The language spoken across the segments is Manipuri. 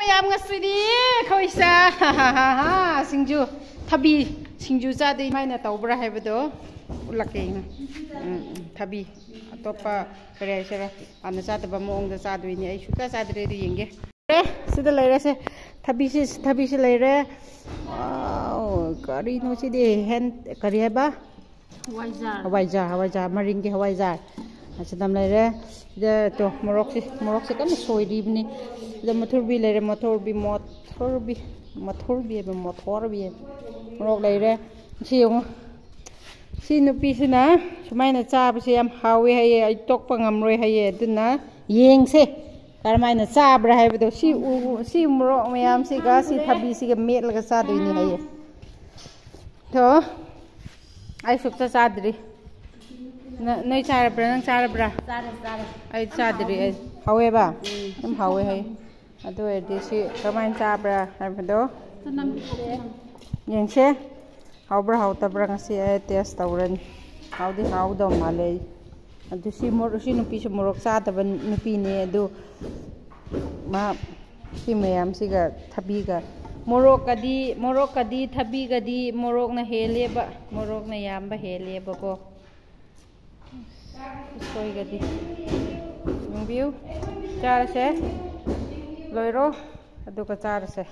mayam ngasidi khoisa singju thabi singju chadi maina tawbra haibado ulakeng thabi atopa kare sera ana chadaba moongda chadoini ai suka chadre ri yenge sida leire se thabi se leire kari no sidi hen kari haba hawaijar maringi hawaijar achadam leire de to morok se kan soiribni de mathurbi leire mathurbi morok leire si nupi sina sumaina chabase yam hawe haye ai tokpa ngamroi haye aduna yengse karmaina chabra haibado si morok mayam si ga si thabi si ga metlaga chadoini haye to ai sukta chadri noi charabra nang charabra ai chadri ai hawe ba am hawe haye adu edi si karmaina chabra haibado yengse hawbra hawtabra ngasi ai test tawran hawdi hawdo male adu si nupi se morok chadaba nupi ne adu ma si mayam siga thabi ga morok kadi thabi gadi morok na heleba morok na yamba heleba ko soi gadi view charase loiro adu ka charase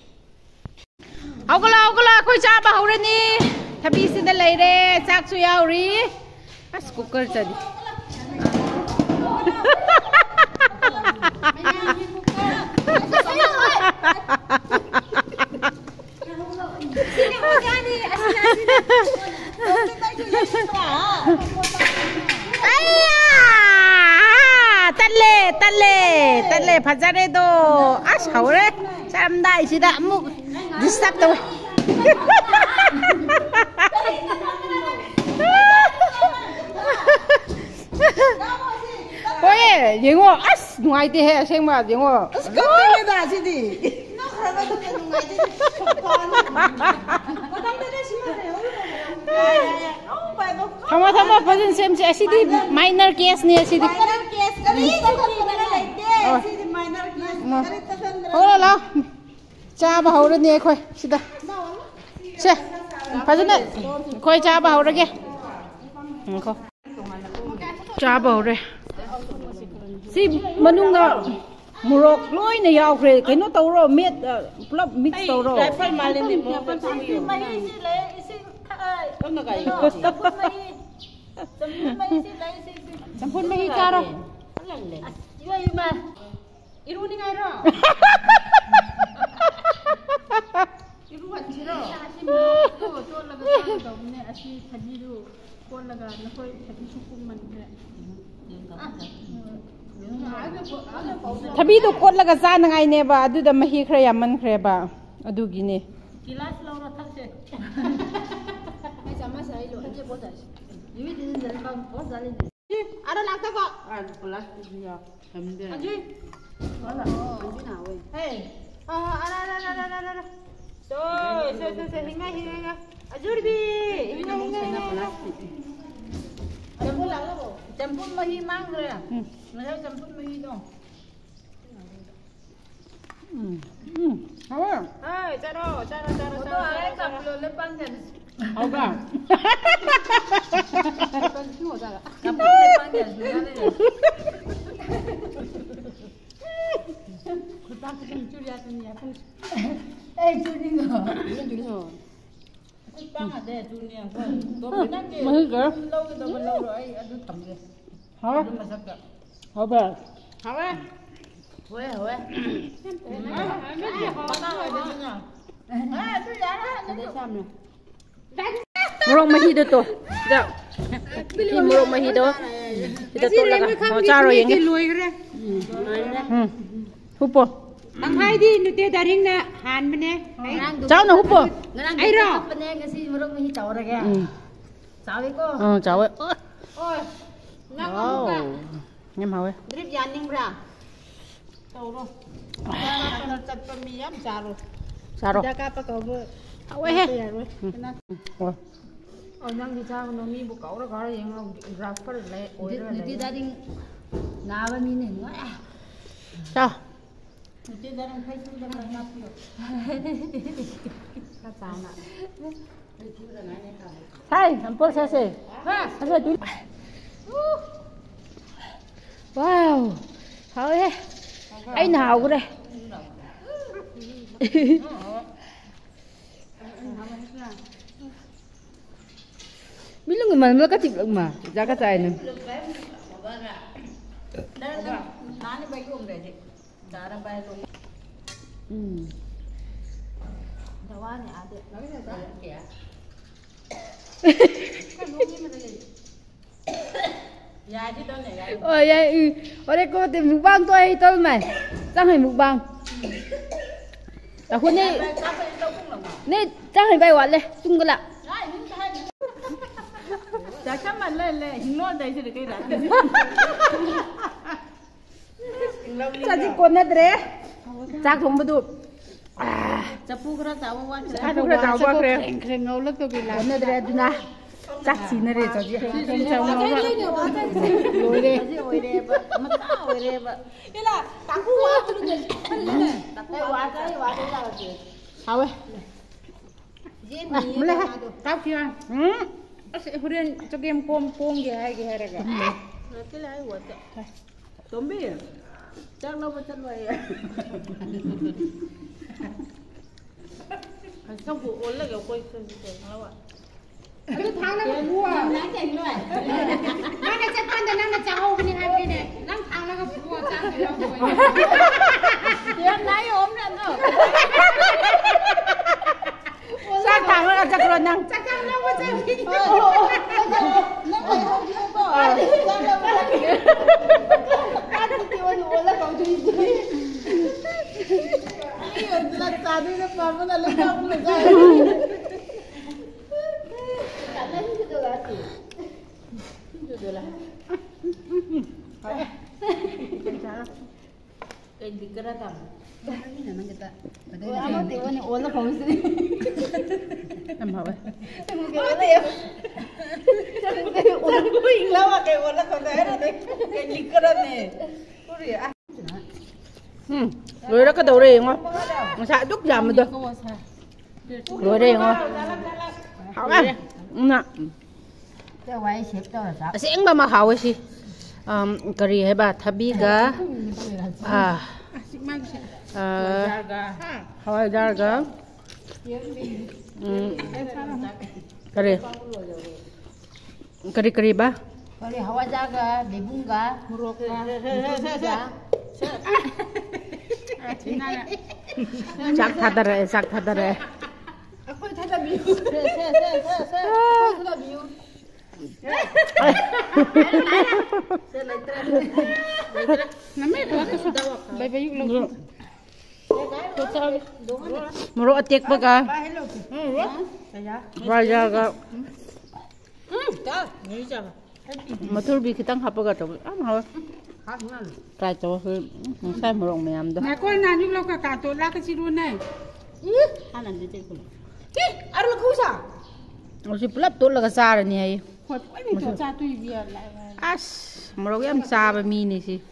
Augala koi chaba haurani thabi sida leire chak su yauri as cooker chadi talle phajare do as haure chamdai sida amuk disturb to oye yengo as nuai te he sengma yengo Kami da sidi. Thama pazin sem se asidi minor case ne asidi Minor case. Hola la chaba haurani khoi sida se phajana khoi chaba haurage kho chaba haure si manunga murok loina yaukre kaino tawro met pulap mix tawro Rifle malini mo. Sampun mahi charo Iruni ngai ro. Iruan chiro. To laga to ne asi thajiru ko laga na koi thaji sukum man kre. thabi do kot laga cha nangai ne ba adu da mahi khra yaman khre ba adu gi ne Kilas laura thakse. Ai sama sai lo je bodas. Yumi din dan bang bos dalin. Ada lakta kok. Kelas dia. Hamde. Aji. Wala. Anji na we. Hey. Ada. So hinga. Ajurbi. Hinga. Campur lang lo. Campur mahi mang re. Macam campur mahi dong. Hawa. Hai, cara. Foto ai kaplo lepang kan. Hawa. Lepang semua cara. Kaplo lepang kan. Lepang tu curi asan ni apa? Curi ngah. Curi ngah. Lepang ada curi ngah. Tapi nanti. Mahi ke? Lau kita belau ai adu tam ke. Hawa. Adu masak ke. Hawa. Hawa. Hoi. Mana ada sana? Tu ya. Ada sana. Murok mahi do to da ki murok mahi do kita to laga ho charo yenge loi re. hupo Ang hai di nute daring na han bane. chao na hupo Ai ro. Bane ngasi murok mahi taw ra ga. Sawi ko. chao Oi. wow ngem hawe Drip yaning bra. Taw ro. Kana chat pa miyam charo. charo Daka pa ko bo. hawe he Oh nang di cha no mi bu kau ra ga yang grapher le oi ra Niti daring nawa ni ne. chao Trên đây đang thấy chú đang làm ngáp nhiều. Các cháu nào. Thay, làm bữa sao xì? Wow, thôi thế. Ấy nào của đây? Biết lúc người mà có chịu được mà ra cái tay này. Đây là nó đi bay luôn đấy chị. Đã đang bay luôn. Đâu quá nhỉ? Nói cái gì kìa. Dạ chứ đâu này. Ôi đây, ở đây cô tìm mukbang tôi tôi mày. Trang hình mukbang. Khuôn đi. Nè, trang hình bay quạt lên, tung cái lạ. Chả chăm mà lên hình luôn đây chứ được cái rắn. Chả chỉ quần hết đấy. Chắc không bắt được. Chả phu cái rau quá. Chả phu cái rau quá kìa. Khen ngầu lắm tôi bị làm. Quần hết đấy đuna. Chắc xin đấy cho chị. Ôi đây. Ôi đây bơ. Mà tao ôi đây bơ. Cái là tao phu quá tôi được. Tao phu quá cái đấy là gì? Hào ơi. Mulai ha. Tao kia. Sẽ hurin cho game pom gì hay cái ra cả. Cái này quật. Tôm bì. Chắc nó vẫn chân vậy. Xong vụ ôn là kiểu quay sơn nó ạ. Cái tháng nó mua. Nãy chạy rồi. Nó này chắc con nó cháu cái này cái này. Năm tháng nó có mua chắc thì đâu rồi. Tiếng nãy ốm lên rồi. Chắc tháng nó chắc rồi năng. Chắc nó có chắc gì. Nó phải không chứ không có. Chắc nó có kìa. Cái tiêu ôn là còn gì chứ. Là trả đi nó vào nó lên không được rồi. Cả lên chứ được là gì? Được là. Cái gì cái đó tao. Ini nang kita. Ôi ama tiêu này ôn là không gì. Em hỏi. Ôi tiêu. Cái ôn quỳnh lâu à cái ôn là không đấy rồi đấy. Cái gì cái đó này. Ôi gì à. Rồi đó cái đầu đây không? Nó xả chút giảm rồi. Rồi đây không? Hảo á. Nè. Cái quay xếp đó là sao? Sẽ mà hảo ấy gì? Curry hay bà thabi ga. Hawai jar ga. Curry ba. Curry hawai jar ga, debung ga, murok ga. Sak thadare. Aku thabi. Aku thabi. Murok atik ba ka? Raja ka. Matur bi kitang hapaga to. Hao. Try to sai murok mayam do. Nè con nào nhúc lâu cả tổ lá cái chi luôn này. Hanan di tek. Aduh là khu sao? Nó chỉ plap tốt là cái sa rồi nhỉ? Hồi quay mình tổ cha tùy việc lại. As, murok em sa ba mi ni si.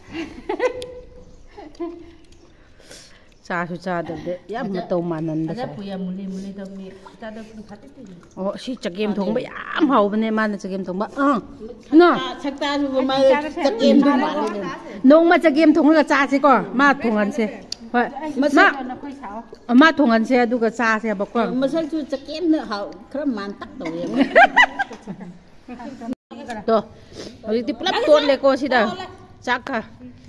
Sa su sa được đấy. Yam mà tàu manan đó. Ada puya muli kami. Kita ada pun hati tu. Oh, si chakem thong ba yam hau bane man chakem thong ba. No. Sakta tu ma chakem tu ma. Nong ma chakem thong la cha si ko. Ma thong an se. Hoi. Ma thong an se du ka cha se ba ko. Masak tu chakem nữa hau kram man tak tu ya. To. Hoi ti plap tot le ko si da. Chak ka.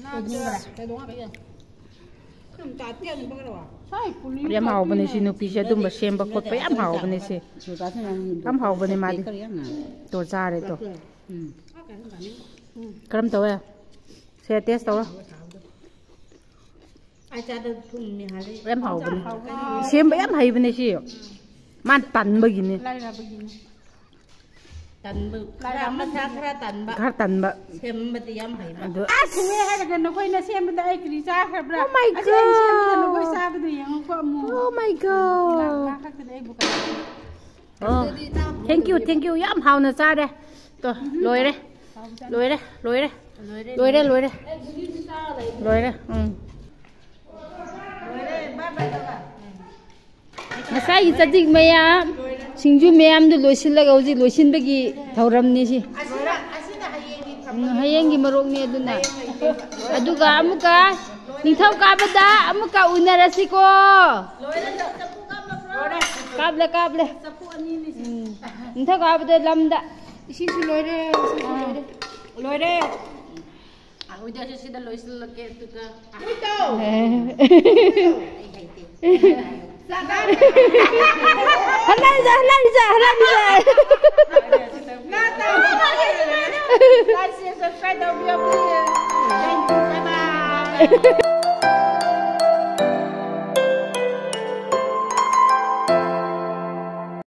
Yam hau bane si nu pi se dum ba sem ba kot pa yam hau bane se. Am hau bane ma di. To cha re to. Kram to ya. Se test to. Em hậu bên xem em hay bên này xíu man tần bao nhiêu Tần bự lại mà thắc tần bạ khát tần bạ xem mà tiêm hay mà Không nghe hay là gần nó quay nó xem bên đây cái ra khắp ra. Oh my god. Xem nó quay xa bên đây không có mua. Oh my god. Oh. Thank you em hậu nó ra đây to lôi đây lôi đây Masai chadik mayam singju mayam du loisil ga uji loisin bagi thauram ni si hayengi marok ni aduna aduga amuka ningthau kabada amuka unarasi ko kable sapu ani ni ningthau kabada lamda isi su loire udah sih dah loisil ke tu ka halal ja subscribe toubiyo please. Bye bye.